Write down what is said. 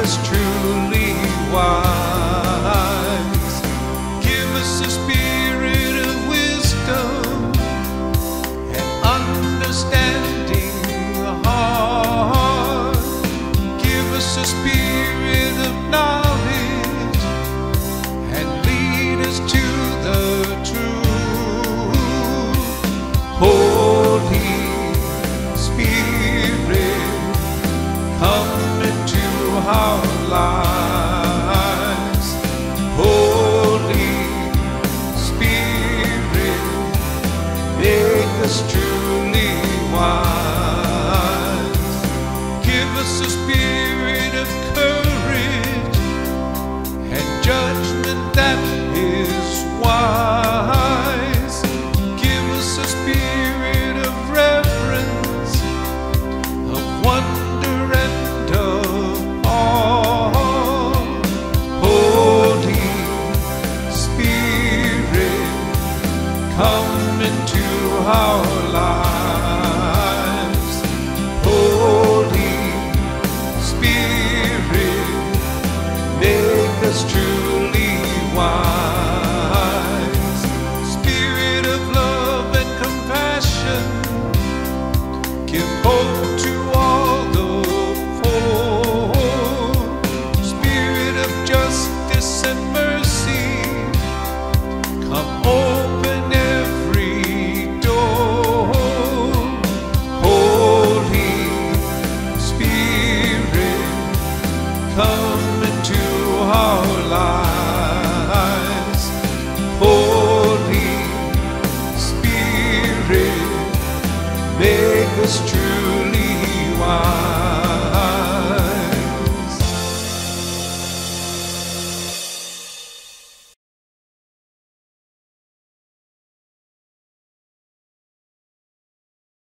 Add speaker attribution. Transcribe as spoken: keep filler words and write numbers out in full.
Speaker 1: us truly wise. Give us a spirit of wisdom and understanding the heart. Give us a spirit of knowledge and lead us to the truth. Holy Spirit, come into our lives. Holy Spirit, make us truly wise. Give us a spirit